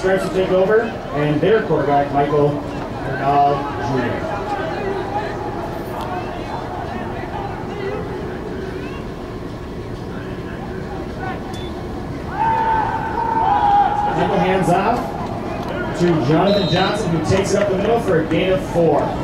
Stripes will take over, and their quarterback, Michael Bernal Jr. Michael hands off to Jonathan Johnson, who takes it up the middle for a gain of 4.